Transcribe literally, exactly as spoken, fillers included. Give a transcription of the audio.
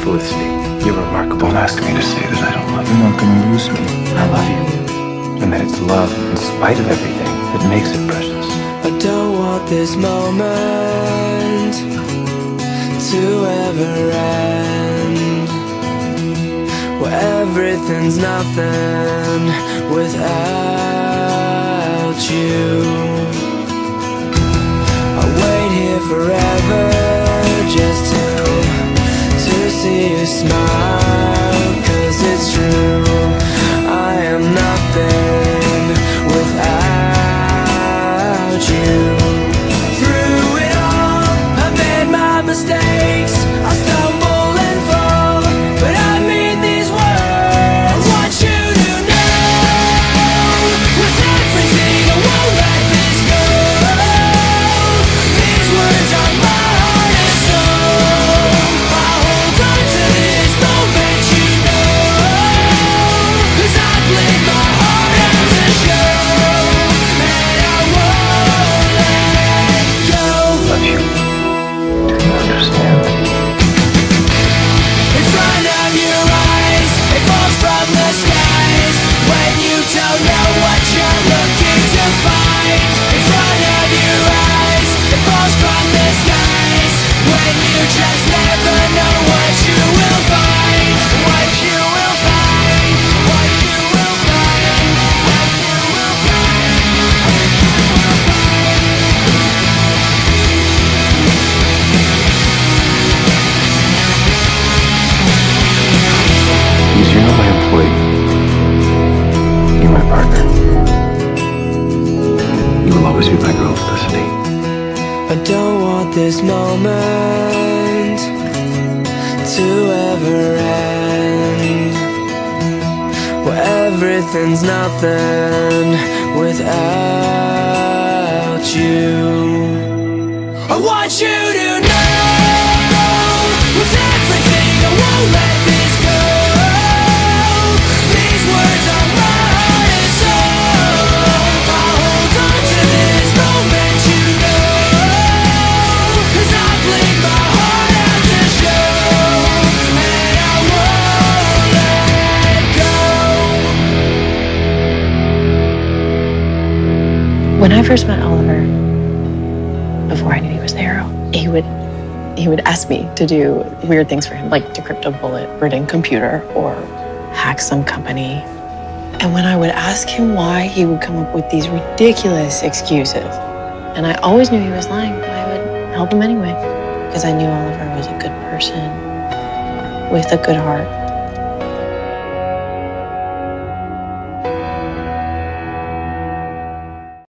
Felicity. You're remarkable. Don't ask me to say that I don't love you. You're not gonna lose me. I love you. And that it's love, in spite of everything, that makes it precious. I don't want this moment to ever end, where everything's nothing without you. I wait here forever just to, to see you smile, 'cause it's true, I am nothing without you. Through it all, I made my mistakes, I stumble and fall, but I mean these words. I want you to know, with everything I won't let this go. These words are my heart and soul. I'll hold on to this moment, you know, 'cause I played my heart out to show, and I won't let go. Love you. Do you understand? In front of your eyes, it falls from the skies, when you don't know what you're looking to find. In front of your eyes, it falls from the skies, when you just never know what you will find. What you will find, what you will find, what you will find, what you will find. Because you're not my employee. You're my partner. You will always be my girl, Felicity. I don't want this moment to ever end, where everything's nothing without you. I want you to know, with everything I won't let this go. These words are my heart and soul. I'll hold on to this moment, you know, 'cause I played my heart out to show, and I won't let go. When I first met Oliver, before I knew he was the hero, he would he would ask me to do weird things for him, like decrypt a bullet-ridden computer or hack some company. And when I would ask him why, he would come up with these ridiculous excuses. And I always knew he was lying, but I would help him anyway, because I knew Oliver was a good person with a good heart.